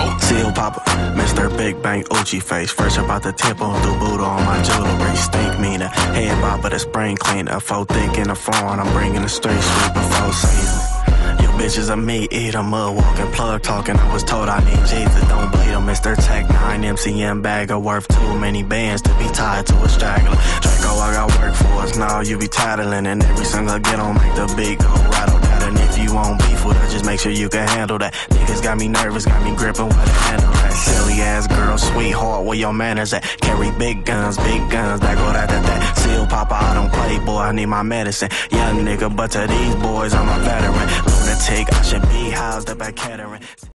Seal popper, Mr. Big Bang Uchi face. Fresh about the tip on the Buddha on my jewelry. Stink meaner, head bopper, the spring cleaner. Faux thick in the phone, I'm bringing the street sweep before season. You bitches a meat eater, mud walking, plug talking. I was told I need Jesus, don't bleed him. Mr. Tech 9 MCM bagger, worth too many bands to be tied to a straggler. Draco, I got work for us, now you be tattling. And every single get on make the beat go rattle that. And if you won't beef with her, just make sure you can handle that. Niggas got me nervous, got me gripping with a handle that. Silly ass girl, sweetheart, where your manners at? Carry big guns, that go that. Seal popper, I don't play, boy, I need my medicine. Young nigga, but to these boys, I'm a veteran. Lunatic, I should be housed up at Kettering.